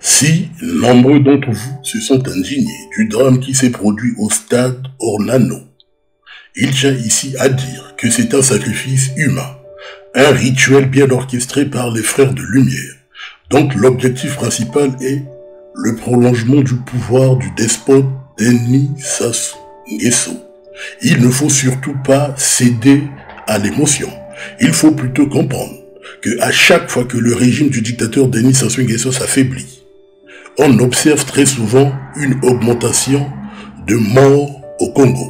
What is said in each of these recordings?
Si nombreux d'entre vous se sont indignés du drame qui s'est produit au stade Ornano, il tient ici à dire que c'est un sacrifice humain, un rituel bien orchestré par les frères de lumière, dont l'objectif principal est le prolongement du pouvoir du despote Denis Sassou Nguesso. Il ne faut surtout pas céder à l'émotion. Il faut plutôt comprendre que à chaque fois que le régime du dictateur Denis Sassou Nguesso s'affaiblit, on observe très souvent une augmentation de morts au Congo.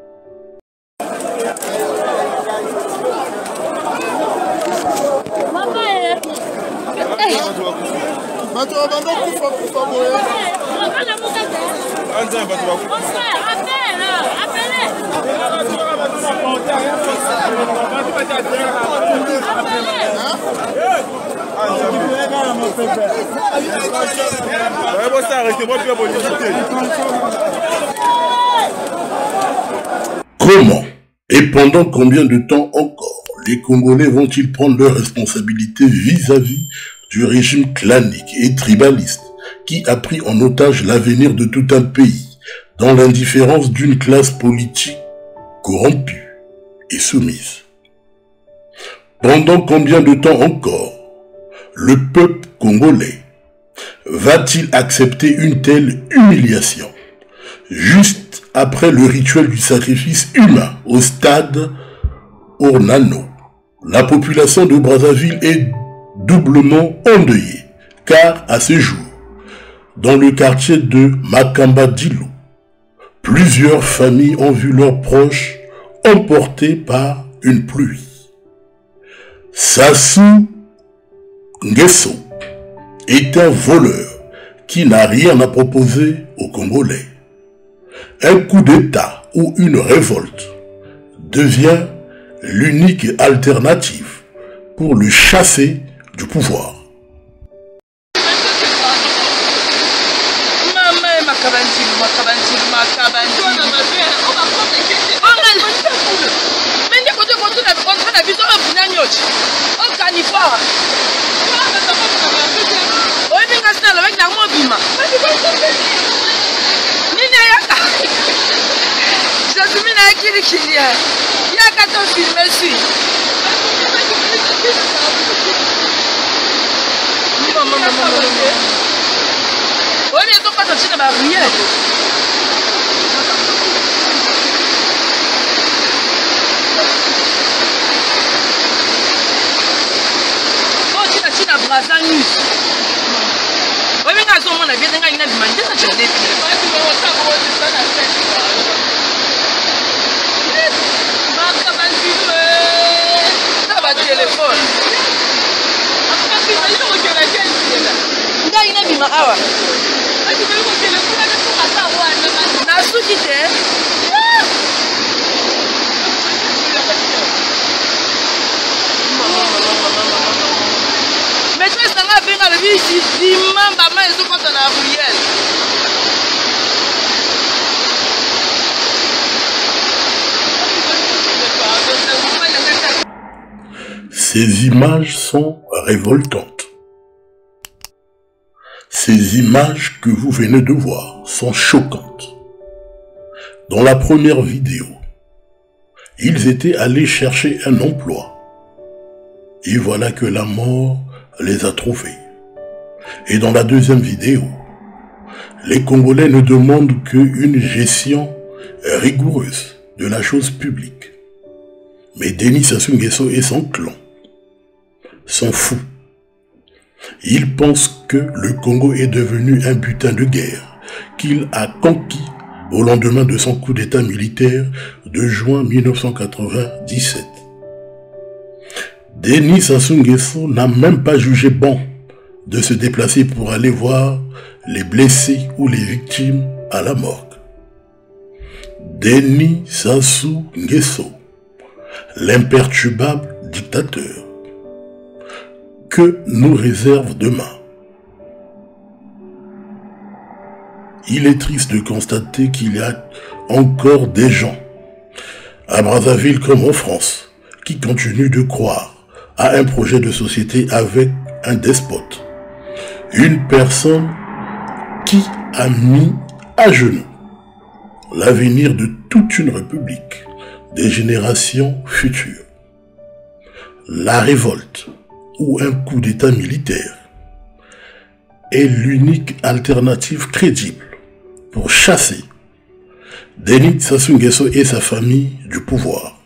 Comment et pendant combien de temps encore les Congolais vont-ils prendre leurs responsabilités vis-à-vis du régime clanique et tribaliste qui a pris en otage l'avenir de tout un pays dans l'indifférence d'une classe politique corrompue et soumise? Pendant combien de temps encore le peuple congolais va-t-il accepter une telle humiliation juste après le rituel du sacrifice humain au stade Ornano? La population de Brazzaville est doublement endeuillée, car à ce jour, dans le quartier de Makamba-Dilo, plusieurs familles ont vu leurs proches emportés par une pluie. Sassou Nguesso est un voleur qui n'a rien à proposer aux Congolais. Un coup d'État ou une révolte devient l'unique alternative pour le chasser du pouvoir. Ces images sont révoltantes. Ces images que vous venez de voir sont choquantes. Dans la première vidéo, ils étaient allés chercher un emploi. Et voilà que la mort les a trouvés. Et dans la deuxième vidéo, les Congolais ne demandent qu'une gestion rigoureuse de la chose publique. Mais Denis Sassou Nguesso et son clan sont fous. Ils pensent que le Congo est devenu un butin de guerre qu'il a conquis au lendemain de son coup d'état militaire de juin 1997. Denis Sassou Nguesso n'a même pas jugé bon de se déplacer pour aller voir les blessés ou les victimes à la morgue. Denis Sassou Nguesso, l'imperturbable dictateur. Que nous réserve demain? Il est triste de constater qu'il y a encore des gens, à Brazzaville comme en France, qui continuent de croire à un projet de société avec un despote, Une personne qui a mis à genoux l'avenir de toute une république, des générations futures. La révolte ou un coup d'état militaire est l'unique alternative crédible pour chasser Denis Sassou Nguesso et sa famille du pouvoir.